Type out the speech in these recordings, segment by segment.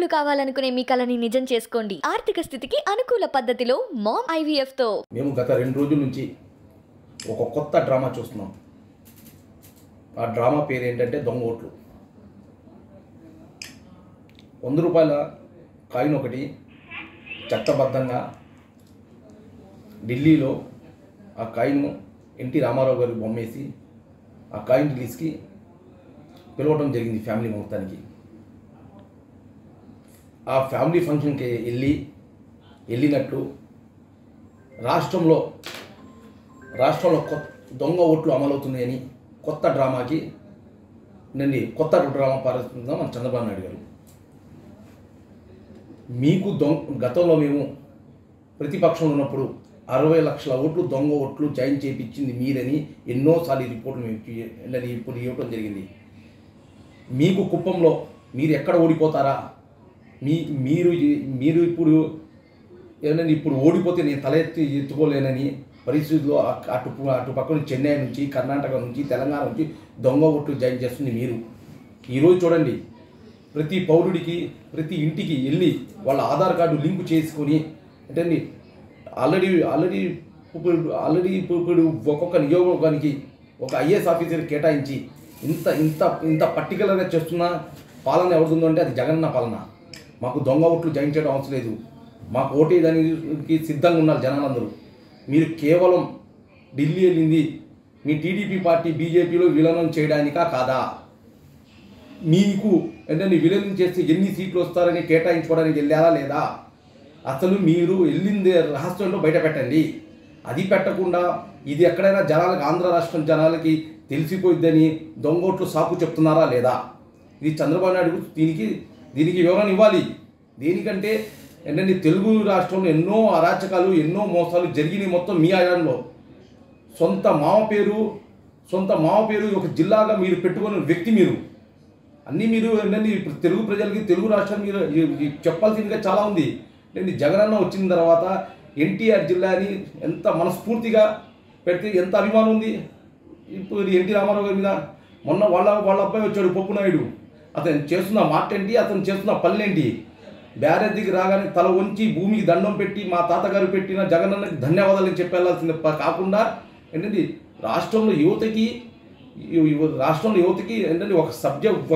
తల్లిదండ్రులు కావాలనుకునే మీ కలని నిజం చేసుకోండి. ఆర్థిక స్థితికి అనుకూల పద్ధతిలో మామ్ IVF తో. మేము గత 2 రోజుల నుంచి ఒక కొత్త డ్రామా చూస్తున్నాం. ఆ డ్రామా పేరు ఏంటంటే దొంగ ఓట్లు. 100 రూపాయల కాయిన్ ఒకటి చట్టబద్ధంగా ఢిల్లీలో ఆ కాయిన్ ఎన్టీ రామారావు గారి బొమ్మేసి ఆ కాయిన్ రిలీజ్కి పిలవటం జరిగింది ఫ్యామిలీ మొత్తానికి. ఆ ఫ్యామిలీ ఫంక్షన్కి వెళ్ళినట్లు రాష్ట్రంలో దొంగ ఓట్లు అమలవుతున్నాయని కొత్త డ్రామాకి కొత్త డ్రామా ప్రారంభిస్తుందాం మన చంద్రబాబు నాయుడు గారు. మీకు గతంలో మేము ప్రతిపక్షంలో ఉన్నప్పుడు 60 లక్షల ఓట్లు దొంగ ఓట్లు జాయిన్ చేయించింది మీరని ఎన్నోసార్లు రిపోర్ట్లు మేము ఇప్పుడు ఇవ్వడం జరిగింది. మీకు కుప్పంలో మీరు ఎక్కడ ఓడిపోతారా, మీరు ఇప్పుడు ఓడిపోతే నేను తల ఎత్తుకోలేనని పరిస్థితుల్లో అటు పక్కన చెన్నై నుంచి, కర్ణాటక నుంచి, తెలంగాణ నుంచి దొంగ ఓట్లు జాయిన్ చేస్తుంది మీరు. ఈరోజు చూడండి, ప్రతి పౌరుడికి ప్రతి ఇంటికి వెళ్ళి వాళ్ళ ఆధార్ కార్డు లింకు చేసుకొని అంటే ఆల్రెడీ ఇప్పుడు ఒక్కొక్క నియోజకవర్గానికి ఒక IAS ఆఫీసర్ కేటాయించి ఇంత పర్టికులర్గా చేస్తున్న పాలన ఎవరుందో అంటే అది జగనన్న పాలన. మాకు దొంగ ఓట్లు జాయిన్ చేయడం అవసరం లేదు. మాకు ఓటేదానికి సిద్ధంగా ఉన్నారు జనాలందరూ. మీరు కేవలం ఢిల్లీ వెళ్ళింది మీ టీడీపీ పార్టీ బీజేపీలో విలీనం చేయడానికా కాదా? మీకు ఏంటంటే విలీనం చేస్తే ఎన్ని సీట్లు వస్తారని కేటాయించుకోవడానికి వెళ్ళారా లేదా? అసలు మీరు వెళ్ళింది రహస్యంలో బయట పెట్టండి. అది పెట్టకుండా ఇది ఎక్కడైనా జనాలకి, ఆంధ్ర రాష్ట్రం జనాలకి తెలిసిపోయిద్దని దొంగోట్లు సాకు చెప్తున్నారా లేదా? ఇది చంద్రబాబు నాయుడు దీనికి వివరణ ఇవ్వాలి. దేనికంటే ఏంటంటే తెలుగు రాష్ట్రంలో ఎన్నో అరాచకాలు, ఎన్నో మోసాలు జరిగినాయి మొత్తం మీ ఆయంలో. సొంత మామ పేరు ఒక జిల్లాగా మీరు పెట్టుకున్న వ్యక్తి మీరు. అన్నీ మీరు ఏంటంటే ఇప్పుడు తెలుగు ప్రజలకి, తెలుగు రాష్ట్రాలు మీరు చెప్పాల్సిందిగా చాలా ఉంది. నేను జగనన్న వచ్చిన తర్వాత NTR జిల్లాని ఎంత మనస్ఫూర్తిగా పెడితే ఎంత అభిమానం ఉంది. ఇప్పుడు ఎన్టీ రామారావు గారి మీద మొన్న వాళ్ళ అబ్బాయి వచ్చాడు పప్పు నాయుడు. అతను చేస్తున్న మాట ఏంటి, అతను చేస్తున్న పనులేంటి? బ్యారేజ్ దగ్గర రాగానే తల వంచి భూమికి దండం పెట్టి మా తాతగారు పెట్టిన జగనన్నకి ధన్యవాదాలని చెప్పి వెళ్ళాల్సింది కాకుండా ఏంటంటే రాష్ట్రంలో యువతకి ఏంటంటే ఒక సబ్జెక్ట్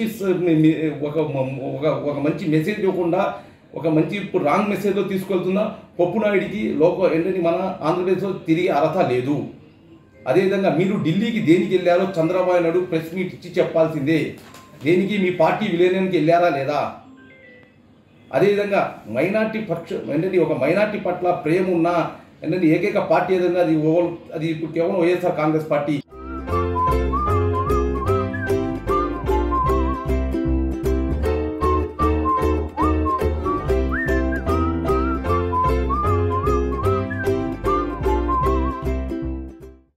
ఒక మంచి మెసేజ్ ఇవ్వకుండా ఒక మంచి ఇప్పుడు రాంగ్ మెసేజ్లో తీసుకెళ్తున్న పప్పు నాయుడికి ఏంటంటే మన ఆంధ్రప్రదేశ్లో తిరిగి అర్హత లేదు. అదేవిధంగా మీరు ఢిల్లీకి దేనికి వెళ్ళారో చంద్రబాబు నాయుడు ప్రెస్ మీట్ ఇచ్చి చెప్పాల్సిందే. దేనికి మీ పార్టీ విలీనానికి వెళ్ళారా లేదా? అదేవిధంగా ఏంటంటే ఒక మైనార్టీ పట్ల ప్రేమ ఉన్న ఏంటంటే ఏకైక పార్టీ ఏదైనా అది ఇప్పుడు కేవలం వైఎస్ఆర్ కాంగ్రెస్ పార్టీ.